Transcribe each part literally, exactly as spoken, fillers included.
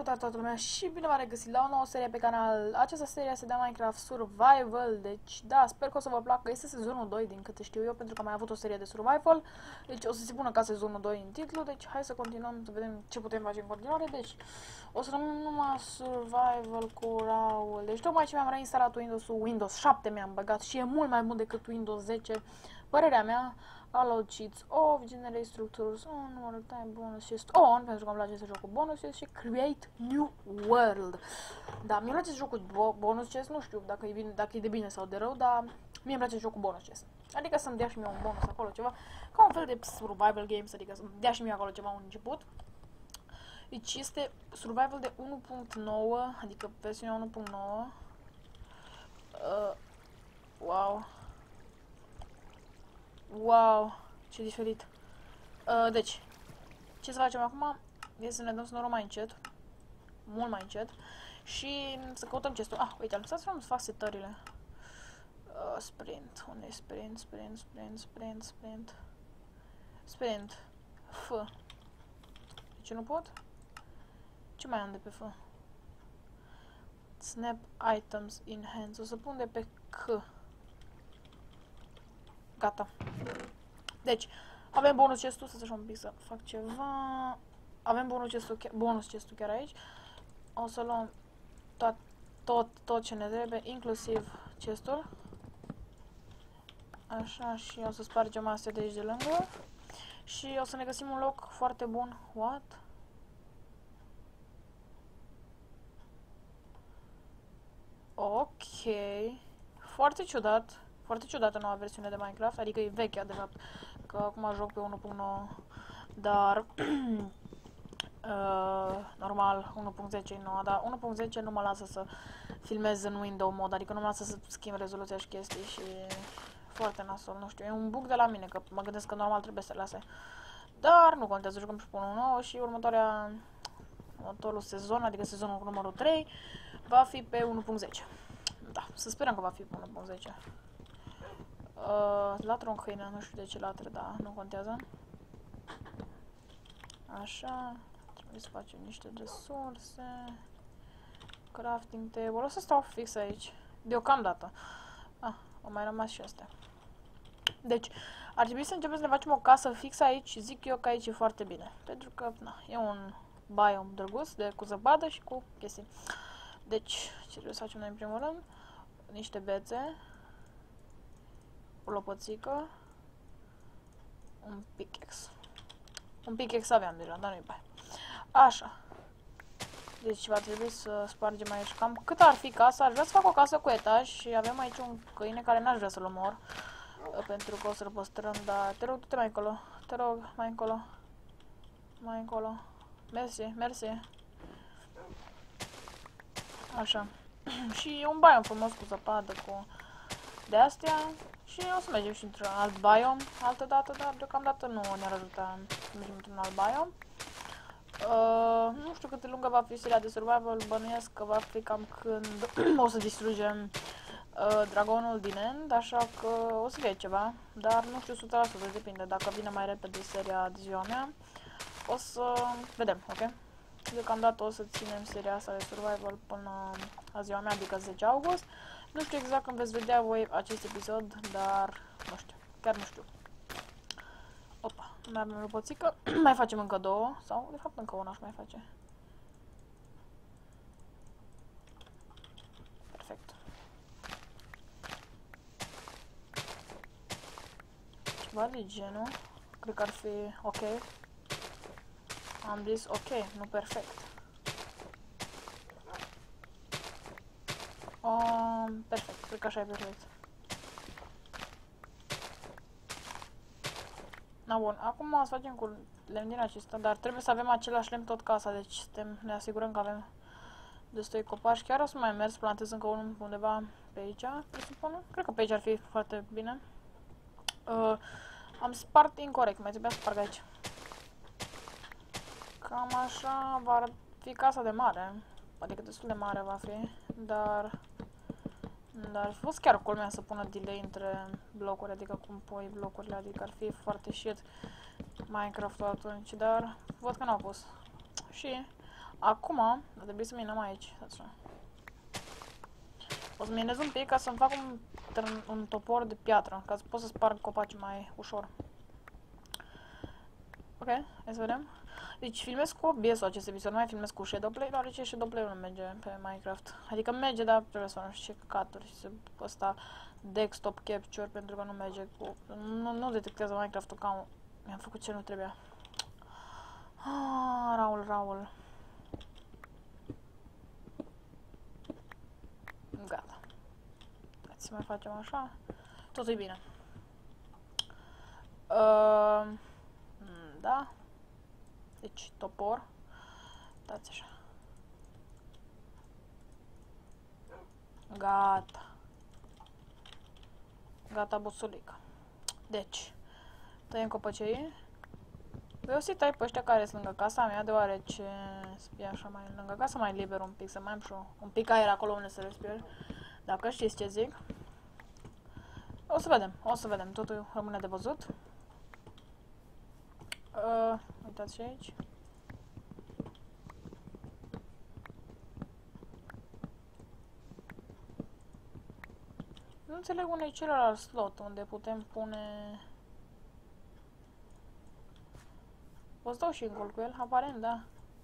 Salutare toată lumea și bine v-am regăsit la o nouă serie pe canal. Această serie se dă Minecraft Survival, deci da, sper că o să vă placă. Este sezonul doi din câte știu eu, pentru că am mai avut o serie de Survival. Deci o să se pună ca sezonul doi în titlu, deci hai să continuăm să vedem ce putem face în continuare. Deci o să rămân numai Survival cu raul. Deci tocmai ce mi-am reinstalat Windows-ul, Windows șapte mi-am băgat și e mult mai bun decât Windows zece. Părerea mea. Allowed cheats off, generate structures on, numărul time bonus chest on, pentru că îmi place să joc cu bonus chest și create new world. Da, mi-e place să joc cu bonus chest, nu știu dacă e, bine, dacă e de bine sau de rău, dar mie îmi place să joc cu bonus chest. Adică să-mi dea și mie un bonus acolo, ceva, ca un fel de survival games, adică să-mi dea și mie acolo ceva un început. Deci este survival de unu punct nouă, adică versiunea unu punct nouă. Uh, wow. Wow, ce diferit. Uh, deci, ce să facem acum? Este să ne dăm snorul mai încet. Mult mai încet. Și să căutăm chestul. Ah, uite, am lăsat să fac setările. Uh, sprint. Unde e sprint? Sprint, sprint, sprint, sprint. Sprint. F. De ce nu pot? Ce mai am de pe F? Snap items in hands. O să pun de pe C. Gata. Deci, avem bonus chestul, să-ți așa un pic să fac ceva. Avem bonus chestul, bonus chestul chiar aici. O să luăm tot, tot, tot ce ne trebuie, inclusiv chestul. Așa, și o să spargem astea de aici de lângă. Și o să ne găsim un loc foarte bun. What? Ok. Foarte ciudat. Foarte ciudată noua versiune de Minecraft, adică e veche, de fapt, că acum joc pe unu punct nouă, dar uh, normal unu punct zece e nouă, dar unu punct zece nu mă lasă să filmez în window mod, adică nu mă lasă să schimb rezoluția și chestii și foarte nasol, nu știu, e un bug de la mine, că mă gândesc că normal trebuie să lase, dar nu contează, jucăm și pe unu punct nouă și următoarea, următorul sezon, adică sezonul numărul trei, va fi pe unu punct zece. Da, să sperăm că va fi pe unu punct zece. Uh, latră un câine, nu știu de ce latră, dar nu contează. Așa, trebuie să facem niște resurse. Crafting table, o să stau fix aici, deocamdată. Ah, au mai rămas și astea. Deci, ar trebui să începem să ne facem o casă fix aici și zic eu că aici e foarte bine. Pentru că, na, e un biome drăguț, de cu zăpadă și cu chestii. Deci, ce trebuie să facem noi în primul rând? Niște bețe. O lopățică, un pickaxe. Un pickaxe aveam deja, dar nu-i bai. Așa. Deci va trebui să spargem aici cam cât ar fi casa. Aș vrea să fac o casă cu etaj și avem aici un câine care n-aș vrea să-l omor. Pentru că o să-l păstrăm, dar te rog, du-te mai încolo. Te rog, mai încolo. Mai încolo. Mersi, mersi. Așa. Și un biome frumos cu zăpadă, cu de astea. Și o să mergem și într-un alt biome altă dată, dar deocamdată nu ne-ar ajuta să mergem într-un alt biome. Uh, nu știu cât de lungă va fi seria de survival, bănuiesc că va fi cam când o să distrugem uh, dragonul din end, așa că o să fie ceva, dar nu știu o sută la sută, depinde, dacă vine mai repede seria de ziua mea, o să vedem, ok? Deocamdată o să ținem seria asta de survival până la ziua mea, adică zece august. Nu știu exact când veți vedea voi acest episod, dar nu știu, chiar nu știu. Opa, mai avem o poțică, mai facem încă două, sau de fapt încă una aș mai face. Perfect. Ceva de genul, cred că ar fi ok. Am zis ok, nu perfect. Um, perfect, cred că așa e perfect. Na bun, acum o să facem cu lemn din acesta, dar trebuie să avem același lemn tot casa, deci suntem, ne asigurăm că avem destui copaci. Chiar o să mai merg să plantez încă unul undeva pe aici, presupun. Cred că pe aici ar fi foarte bine. Uh, am spart incorect, mai trebuia să sparg aici. Cam așa va fi casa de mare, adică destul de mare va fi, dar... Dar ar fi fost chiar culmea să pună delay între blocuri, adică cum pui blocurile, adică ar fi foarte shit Minecraft-ul atunci, dar văd că n-au pus. Și Acum, va trebui să minăm aici. O să minez un pic ca să-mi fac un, un topor de piatră, ca să pot să sparg copaci mai ușor. Ok, hai să vedem. Deci filmez cu O B S-ul acest episod, nu mai filmez cu Shadowplay, deoarece Shadowplay nu merge pe Minecraft. Adică merge, dar trebuie să nu știu ce căcaturi, să ăsta desktop capture, pentru că nu merge cu... Nu, nu detectează Minecraft-ul ca... Mi-am făcut ce nu trebuia. Ah, Raul, Raul. Gata. Hai să mai facem așa. Totul e bine. Uh, da. Deci, topor. Dați așa. Gata. Gata, bosulică. Deci, tăiem copăcei. Vreau să-i tai pe ăștia care sunt lângă casa mea, deoarece să fie așa mai lângă casa, mai liber un pic, să mai am și un pic aer acolo unde să respir. Dacă știți ce zic. O să vedem, o să vedem, totul rămâne de văzut. Uh, uitați și aici. Nu înțeleg unde e celălalt slot unde putem pune... O să dau și în gol cu el, aparent, da.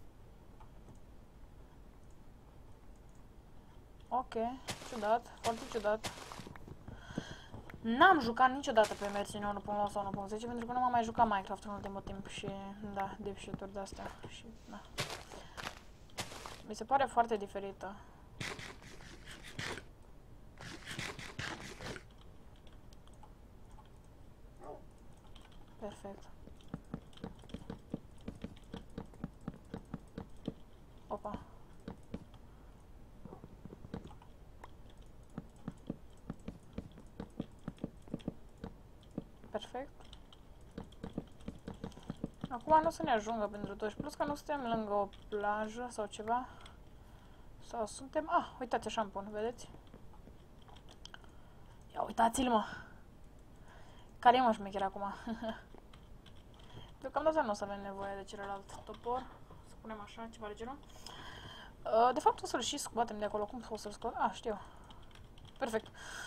Ok, ciudat, foarte ciudat. N-am jucat niciodată pe versiunea unu punct nouă sau unu punct zece pentru că nu m-am mai jucat Minecraft în ultimul timp și, da, dipshit-uri de-astea și, da. Mi se pare foarte diferită. Perfect. Opa. Perfect. Acum nu o să ne ajungă pentru toți, plus că nu suntem lângă o plajă sau ceva. Sau suntem... Ah, uitați așa îmi pun, vedeți? Ia uitați-l, mă! Care e, mă, șmecher acum? Deocamdată nu o să avem nevoie de celălalt topor. Să punem așa, ceva de genul. De fapt o să-l și scoatem de acolo. Cum o să-l scot? Ah, știu. Perfect.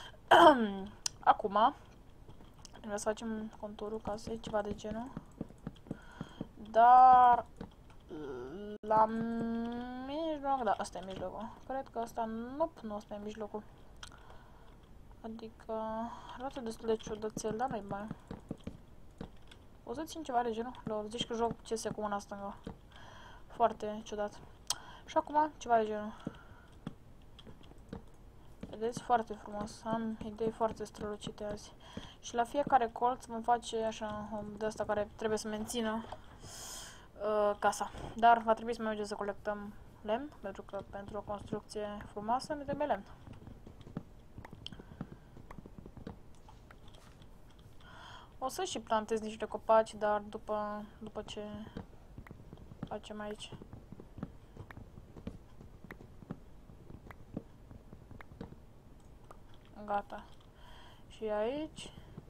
Acum trebuie să facem conturul casei, ceva de genul. Dar la mijloc, da, asta e mijlocul. Cred că asta nu, nu asta e mijlocul. Adică arată destul de ciudățel, dar nu-i bani. O să țin ceva de genul. Lor, zici că joc C S cu mâna stângă. Foarte ciudat. Și acum ceva de genul. Vedeți? Foarte frumos. Am idei foarte strălucite azi. Și la fiecare colț vom face așa de asta care trebuie să mențină uh, casa. Dar va trebui să mai mergem să colectăm lemn, pentru că pentru o construcție frumoasă ne trebuie lemn. O să și plantez niște copaci, dar după, după ce facem aici. Gata. Și aici.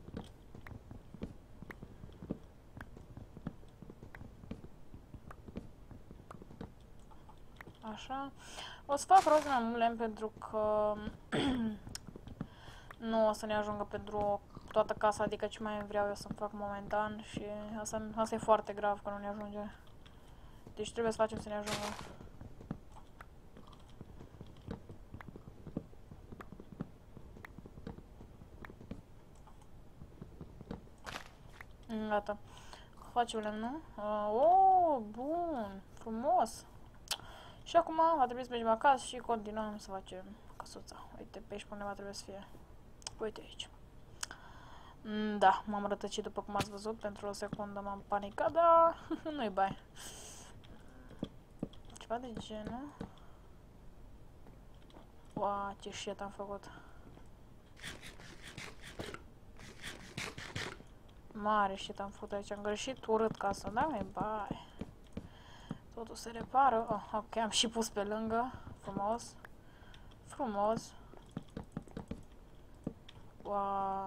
Așa. O să fac rost mai mult lemn pentru că nu o să ne ajungă pentru toată casa, adică ce mai vreau eu să-mi fac momentan și asta, asta e foarte grav că nu ne ajunge. Deci trebuie să facem să ne ajungă. Gata. Facem lemnul. Uh, oh, bun. Frumos. Și acum va trebui să mergem acasă și continuăm să facem căsuța. Uite, pe aici până va trebui să fie. Uite aici. Da, m-am rătăcit după cum ați văzut. Pentru o secundă m-am panicat, dar nu-i bai. Ceva de genul. Uau, ce shit am făcut. Mare shit am făcut aici. Am greșit urât casa, da, măi, bai. Totul se repară. Oh, ok, am și pus pe lângă. Frumos. Frumos. Wow.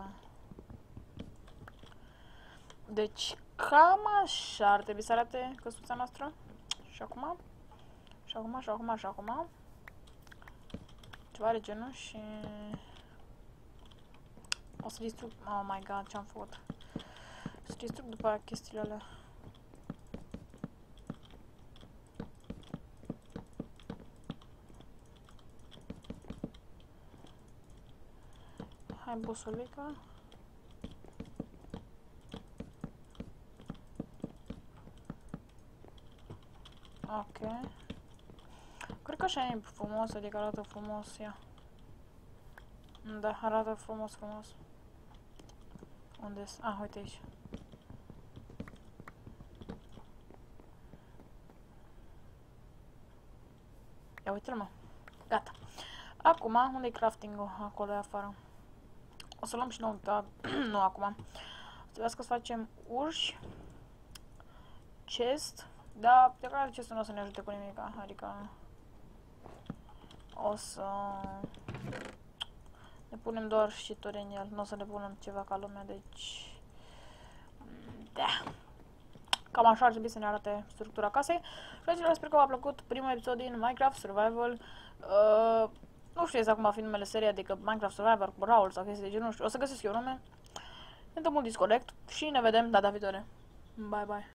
Deci, cam așa ar trebui să arate căsuța noastră. Și acum Și acum, și acum, și acum. Ceva de genul și... O să distrug... Oh my god, ce-am făcut? O să distrug după aia chestiile alea. Hai, busulica. Ok. Cred că așa e frumos, adică arată frumos, ia. Da, arată frumos, frumos. Unde-s? Ah, uite aici. Ia uite-l, mă. Gata. Acum, unde-i crafting-ul? Acolo e afară. O să luăm și nou, dar nu acum. Trebuie să facem urși. Chest. Dar, de care chestul nu o să ne ajute cu nimic, adică... O să... Ne punem doar șituri în el, nu o să ne punem ceva ca lumea, deci... Da. Cam așa ar trebui să ne arate structura casei. Fraților, sper că v-a plăcut primul episod din Minecraft Survival. Uh, nu știu exact cum va fi numele seriei, adică Minecraft Survival cu Brawl sau chestii de genul, nu știu. O să găsesc eu nume. Ne dăm un disconnect și ne vedem data viitoare. Bye bye.